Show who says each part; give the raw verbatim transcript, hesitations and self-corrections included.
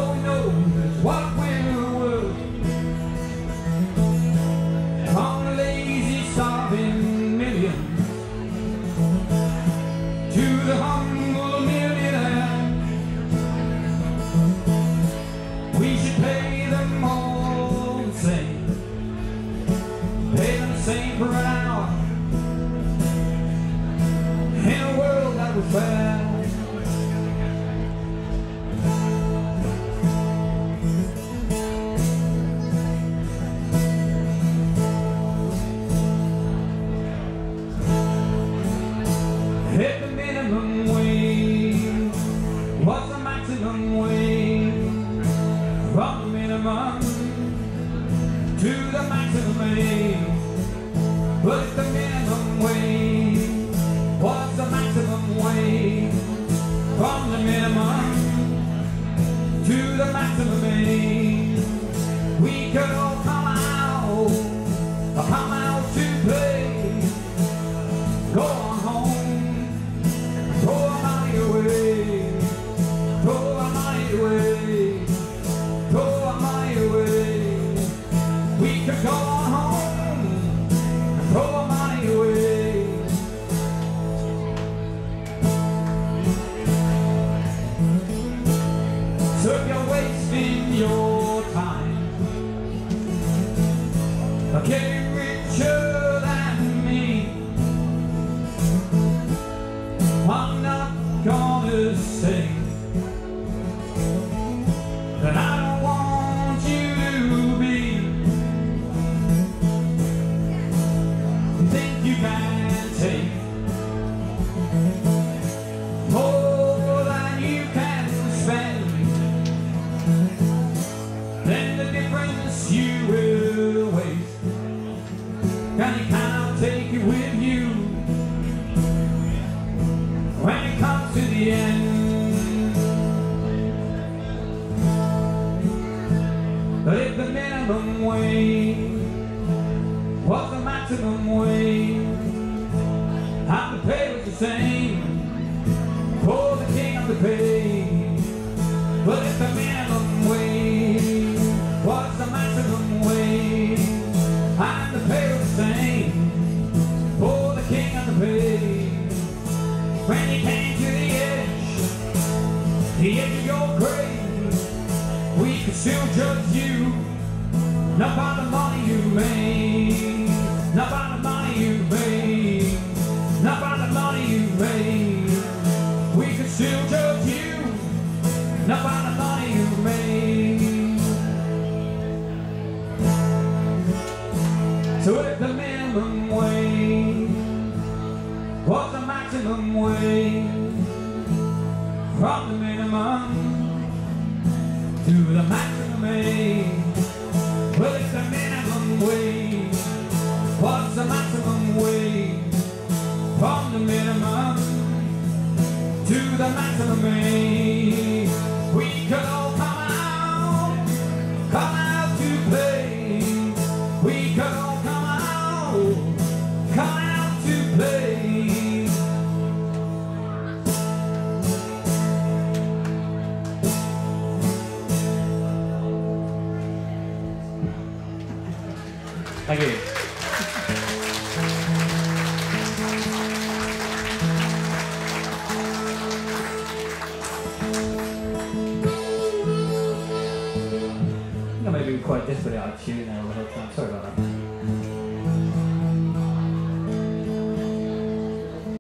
Speaker 1: all we know is what we're worth. From the lazy, starving millions to the humble millionaire, we should pay them all the same. Pay them the same per hour in a world that was fair. Hit the minimum wage. What's the maximum wage? From the minimum to the maximum wage. What's the minimum wage? What's the maximum wage? From the minimum to the maximum wage. We could all come out, come out to play. Go on home, throw our money away, throw our money away, throw our money away. We could go on home and throw our money away. So if you're wasting your time getting richer than me, I'm not gonna say that I don't want you to be. Think you can take more than you can spend, then the difference you will waste. Can you cannot take it with you when it comes to the end. But if the minimum wage was the maximum wage, and the pay was the same for the king of the pay. But if the minimum wage was the maximum wage, and the pay was the same for the king of the pay, when you came to the edge, the edge of your grave, we could still judge you, not by the money you made, not by the money you made, not by the money you made. We could still judge you, not by the money you made. So if the minimum wage was the maximum wage, from the minimum to the maximum wage. Well, if the minimum wage was the maximum wage, from the minimum to the maximum wage, we could all come out, come out to play. We could all come out, come out to play.
Speaker 2: Thank you. I think I may be quite desperately out of tune now all the whole time. Sorry about that.